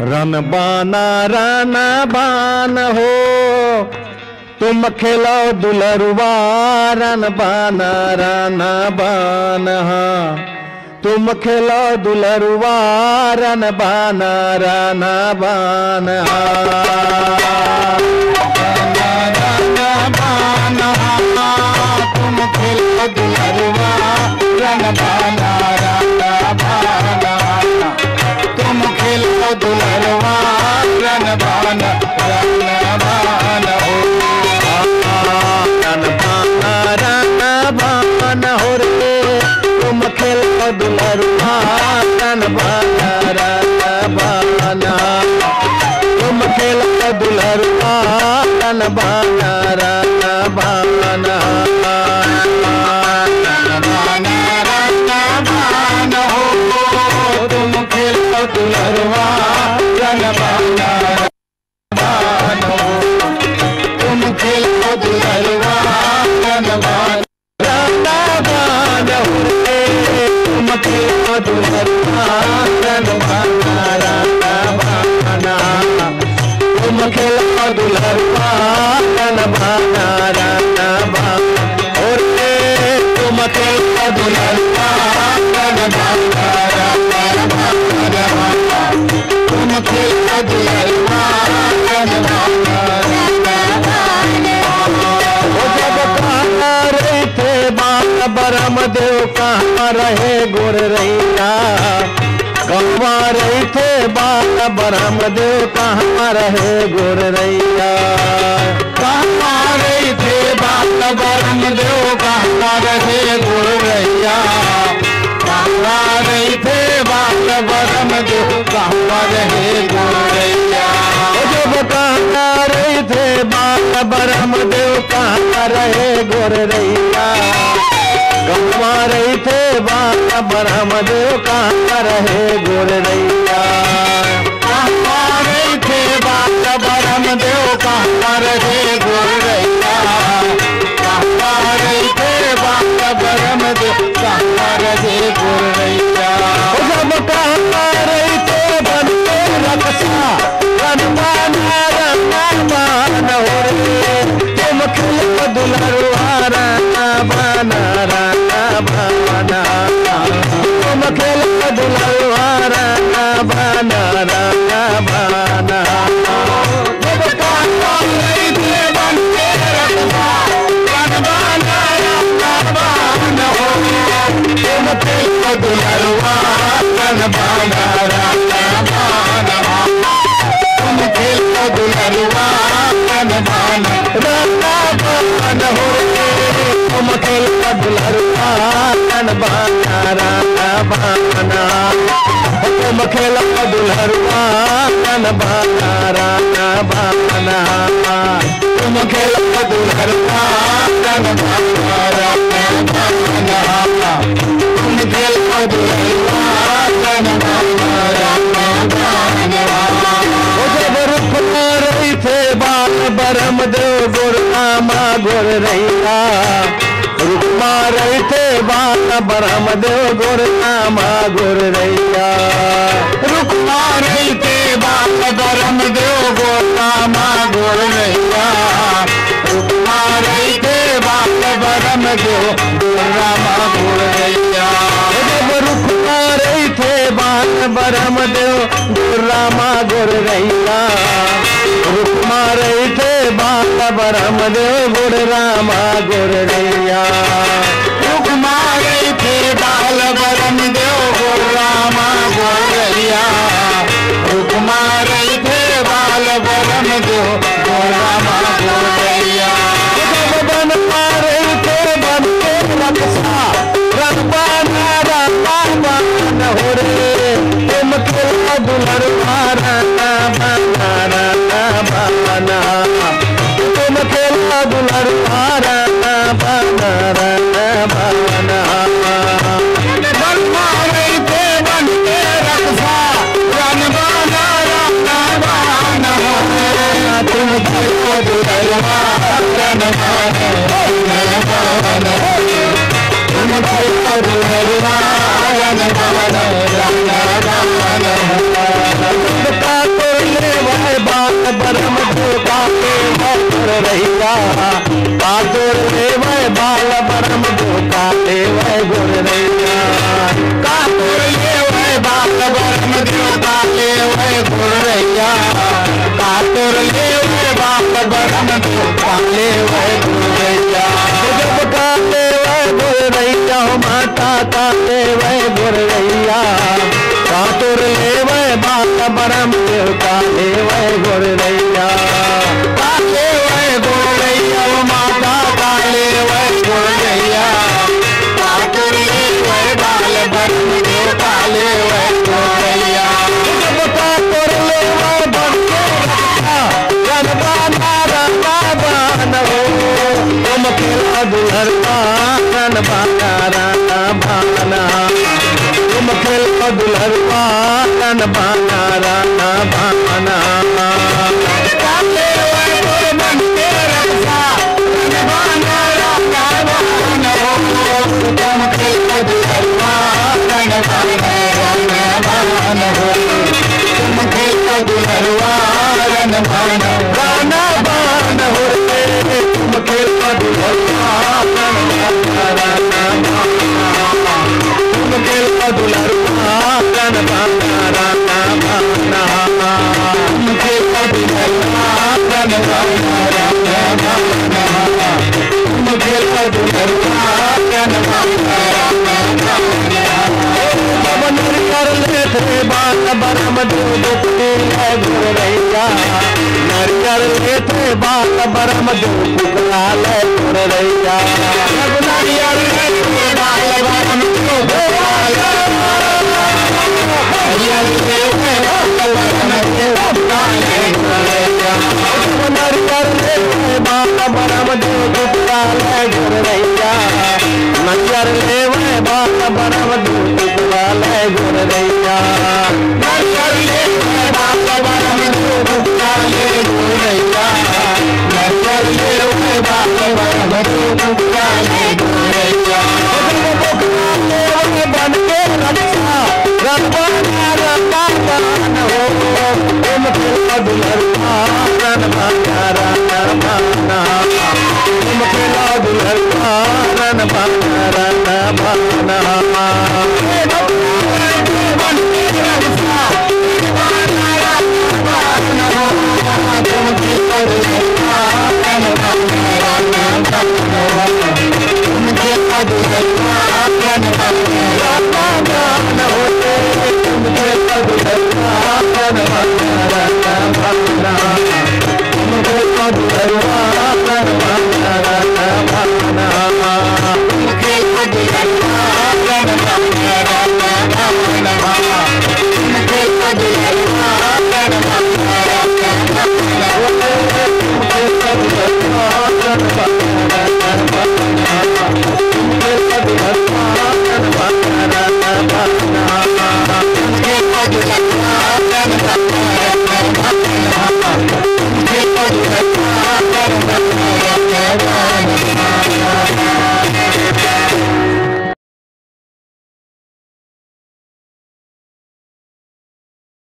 run बान हो तुम खेलो दुलरुआ रन बान हाँ तुम खेलो दुलरुआ रन बान तुम खेलो दुलरुआ रन तुम खेलो दुलरुआ रन बान हो हो रे तुम खेलो दुलरुआ रन तुम खेलो दुलरुआ रन हो तुम खेलो दुलरुआ रन तुम खेलो दुलरुआ रन तुम खेलो दुलरुआ रन तुम खेलो दुलरुआ रन और तुम खेलो दुलरुआ रन तुम खेलो दुलरुआ रन रहे थे बाबा बरम देव कहाँ रहे गुर रैया गवा रहे थे बाबा बरम देव कहाँ रहे गुर रैया कहाँ रहे थे बाबा बरम देव कहाँ रहे गुर रैया कहाँ रहे थे बाबा बरम देव कहाँ रहे गुर रैया जब कहाँ रहे थे बाबा बरम देव कहाँ रहे गुर रैया गवा रहे थे बाबा बरम देव कहाँ रहे गुर रैया कहाँ रहे थे बाबा बरम देव कहाँ रहे गुर रैया कहाँ रहे थे बाबा बरम देव कहाँ रहे गुर रैया जब कहाँ रहे थे बन के रक्षा रन हो रे तुम खेलो दुलरुआ रन तुम खेलो दुलरुआ रन जब कहाँ रहे थे बन के रक्षा रन हो तुम खेलो दुलरुआ रन तुम खेलो दुलरुआ रन हो तुम खेलो दुलरुआ रन तुम खेलो दुलरुआ रन तुम खेलो दुलरुआ रन तुम खेलो दुलरुआ रन जब रुख रही थे बाल बरम देव गुर आमा गुर रैया रुख रही थे बाल बरम देव गुर आमा गुर रैया रुख रही थे बाल बरम देव गुर आमा गुर रैया रुख रही थे बाल बरम देव गुर आमा गुर रैया जब रुख रही थे बाल बरम देव गुर रामा गुर रैया रुख रही थे बाल बरम देव गुर रामा गुर रैया रुख रही थे बाल बरम देव गुर रामा गुर रैया रुख रही थे बाल बरम देव गुर रामा गुर रैया जब बन रही थे बन के रक्षा रन हो रे तुम खेलो दुलरुआ रन तुम खेलो दुलरुआ रन रही थे बन के रक्षा रन तुम खेलो दुलरुआ रन तुम खेलो दुलरुआ रन बरम देव काले वह गोरैया काले वह गोरैया माता काले वह गोरैया वह बाल बरम देव काले वह गोरैया बता कर ले वह बनके रनबाना रनबान हो तुम खेला दुल्हरवा रनबाना रनबाना तुम खेला दुल्हरवा रनबाना रनबाना काले वह गोर बनके रनसा रनबाना रनबान हो तुम खेला दुल्हरवा रनबाना रनबान हो तुम खेला दुल्हरवा रनबाना रनबान हो तुम खेला दुल्हरवा रनबाना रनबाना तुम खेला दुल्हरवा रनबाना रनबाना तुम खेला दुल्हरवा रनबाना रनबाना तुम खेला दुल्हरवा रनबाना रनबाना कर ले थे बाल बरम देव दुखी है गोरैया नरियर ले थे बाल बरम देव कुकलाल है गोरैया नरियर ले थे बाल बरम देव कुकलाल नरियर ले थे बाल बरम देव कुकलाल है गोरैया नरियर ले थे बाल बरम देव कुकलाल है गोरैया नरियर ले बाल बरम देव कुकलाल है गोरैया नरियर ले बाल बरम देव कुकलाल है गोरैया नरियर ले बाल बरम देव कुकलाल है गोरैया बनके रक्षा रनबाना रनबान हो तुम खेला दुल्हरवा रनबाना रनबाना तुम खेला दुल्हरवा रनबाना रनबाना तुम खेला दुल्हरवा रनबाना तुम खेला दुल्हरवा रनबाना होते तुम खेला दुल्हरवा रनबाना